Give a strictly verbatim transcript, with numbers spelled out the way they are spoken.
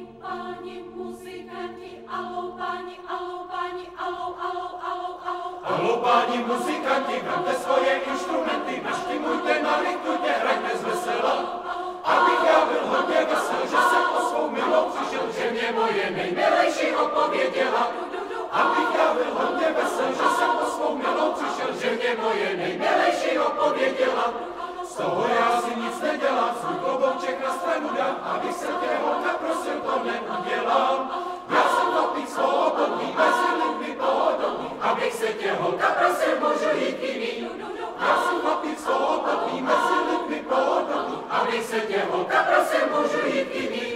páni muzikanti, alou páni, alou páni, alou, alou, alou, alou. Alou páni muzikanti, vemte svoje instrumenty, naštimujte, nalichtujte, hrajte zvesela. Abych já byl hodně vesel, že jsem o svou milou přišel, že mě moje nejmilejší opověděla. Abych já byl hodně vesel, že jsem o svou milou přišel, že mě moje nejmilejší opověděla. Z toho já si nic nedělám, svůj klobouček na stranu dám, abych se tě holka prosil, to neudělám. Já jsem chlapík svobodný, mezi lidmi pohodlný, abych se tě holka prosil, můžu jít jiný. Já jsem chlapík svobodný, mezi lidmi pohodlný, abych se tě holka prosil, můžu jít jiný.